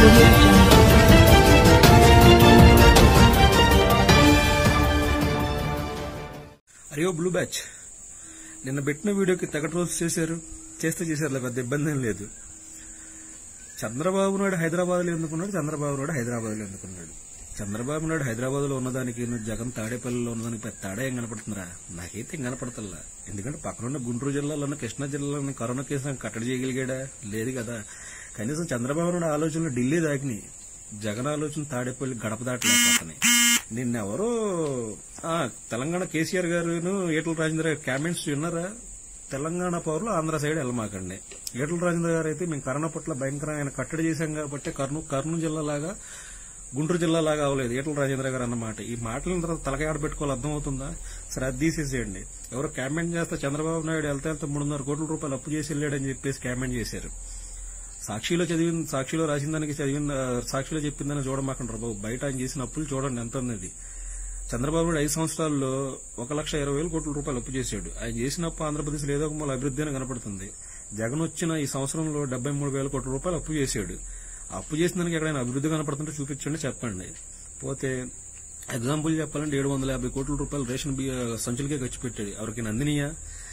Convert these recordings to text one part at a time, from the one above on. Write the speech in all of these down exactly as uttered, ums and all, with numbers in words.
audio jungle. అయ్యో blue batch నిన్న పెట్టిన వీడియోకి తెగ రోజు చేశారు చేస్తే చేశారు పెద్ద ఇబ్బంది ఏం లేదు. చంద్రబాబు నాయుడు హైదరాబాద్ లో ఎందుకున్నాడు, చంద్రబాబు నాయుడు హైదరాబాద్ లో ఎందుకున్నాడు? చంద్రబాబు నాయుడు హైదరాబాద్ లో ఉన్నదానికి జగన్ తాడేపల్లిలో ఉన్నదానికి పెద్ద తేడా ఏం కనపడుతుందిరా? నాకైతే ఏం కనపడతల్లా. ఎందుకంటే పక్కనున్న గుంటూరు జిల్లాలోనే కృష్ణా జిల్లాలోని కరోనా కేసు కట్టడి చేయగలిగాడా? లేదు కదా. కనీసం చంద్రబాబు నాయుడు ఆలోచనలు ఢిల్లీ దాకినాయి, జగన్ ఆలోచన తాడేపల్లి గడప దాటలేకపోతున్నాయి. నిన్నెవరో తెలంగాణ కేసీఆర్ గారు ఈటల రాజేంద్ర గారు కామెంట్స్ విన్నారా? తెలంగాణ పౌరులు ఆంధ్ర సైడ్ వెళ్ళమాకండి. ఈటల రాజేంద్ర గారు అయితే మేము కరోనా పట్ల భయంకరమైన కట్టడి చేశాం కాబట్టి కర్నూలు కర్నూలు జిల్లా లాగా గుంటూరు జిల్లా లాగా అవ్వలేదు ఈటల రాజేంద్ర గారు అన్నమాట. ఈ మాటలను తర్వాత తలకాయ ఆడబెట్టుకోవాలి, అర్థమవుతుందా? సరే అది తీసేసేయండి. ఎవరో కామెంట్ చేస్తే చంద్రబాబు నాయుడు వెళ్తే వెళ్తే మూడున్నర కోట్ల రూపాయలు అప్పు చేసి వెళ్ళాడని చెప్పేసి కామెంట్ చేశారు. సాక్షిలో చదివిన సాక్షిలో రాసిన దానికి చదివిన సాక్షిలో చెప్పిందని చూడమాకంటారు బాబు. బయట ఆయన చేసిన అప్పులు చూడండి ఎంత ఉన్నది. చంద్రబాబు నాయుడు ఐదు సంవత్సరాల్లో ఒక లక్ష ఇరవై వేల కోట్ల రూపాయలు అప్పు చేశాడు. ఆయన చేసిన అప్పు ఆంధ్రప్రదేశ్ లో ఏదో ఒక మూల అభివృద్ధి అని కనపడుతుంది. జగన్ వచ్చిన ఈ సంవత్సరంలో డెబ్బై మూడు వేల కోట్ల రూపాయలు అప్పు చేశాడు. అప్పు చేసిన దానికి ఎక్కడైనా అభివృద్ధి కనపడుతుంటే చూపించండి, చెప్పండి. పోతే ఎగ్జాంపుల్ చెప్పాలంటే ఏడు వందల యాభై కోట్ల రూపాయలు రేషన్ సంచులకే ఖర్చు పెట్టాడు. ఎవరికి నందినియా?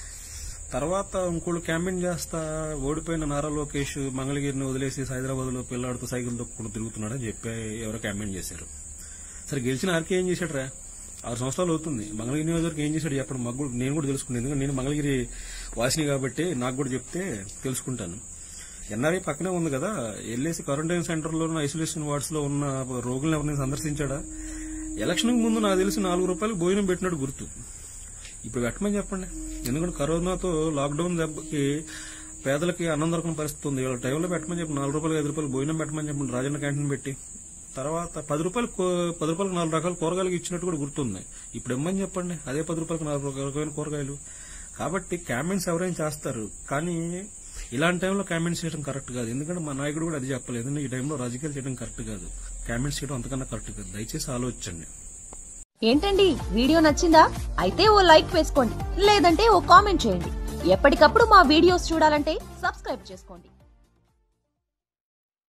తర్వాత ఇంకోళ్ళు క్యాంపెయిన్ చేస్తా ఓడిపోయిన నారా లోకేష్ మంగళగిరిని వదిలేసి హైదరాబాద్ లో పిల్లాడితో సైకిల్ తొక్కుకుంటూ తిరుగుతున్నాడని చెప్పి ఎవరో క్యాంపెయిన్ చేశారు. సరే గెలిచిన ఆర్కే ఏం చేశాడు రా? ఆరు సంవత్సరాలు అవుతుంది. మంగళగిరి నియోజకవర్గం ఏం చేశాడు చెప్పండి. మాకు నేను కూడా తెలుసుకున్నాను, ఎందుకంటే నేను మంగళగిరి వాసిని కాబట్టి నాకు కూడా చెప్తే తెలుసుకుంటాను. ఎన్ఆర్ఐ పక్కనే ఉంది కదా, ఎల్ఏసి క్వారంటైన్ సెంటర్ లో ఐసోలేషన్ వార్డ్స్ లో ఉన్న రోగులను ఎవరిని సందర్శించాడా? ఎలక్షన్ కు ముందు నాకు తెలిసి నాలుగు రూపాయలకు భోజనం పెట్టినట్టు గుర్తు. ఇప్పుడు పెట్టమని చెప్పండి. ఎందుకంటే కరోనాతో లాక్డౌన్ దెబ్బకి పేదలకి అన్నం దొరకని పరిస్థితి ఉంది. ఇవాళ టైంలో పెట్టమని చెప్పండి. నాలుగు రూపాయలు ఐదు రూపాయలు భోజనం పెట్టమని చెప్పండి రాజన్న క్యాంటీన్ పెట్టి. తర్వాత పది రూపాయలు పది రూపాయలకు నాలుగు రకాల కూరగాయలు ఇచ్చినట్టు కూడా గుర్తుంది. ఇప్పుడు ఇమ్మని చెప్పండి అదే పది రూపాయలకు నాలుగు రకాలైన కూరగాయలు. కాబట్టి కామెంట్స్ ఎవరైనా చేస్తారు, కానీ ఇలాంటి టైంలో కామెంట్స్ చేయడం కరెక్ట్ కాదు. ఎందుకంటే మా నాయకుడు కూడా అది చెప్పలేదు. ఈ టైంలో రాజకీయాలు చేయడం కరెక్ట్ కాదు, కామెంట్స్ చేయడం అంతకన్నా కరెక్ట్ కాదు. దయచేసి ఆలోచించండి. ఏంటండి వీడియో నచ్చిందా? అయితే ఓ లైక్ వేసుకోండి, లేదంటే ఓ కామెంట్ చేయండి. ఎప్పటికప్పుడు మా వీడియోస్ చూడాలంటే సబ్స్క్రైబ్ చేసుకోండి.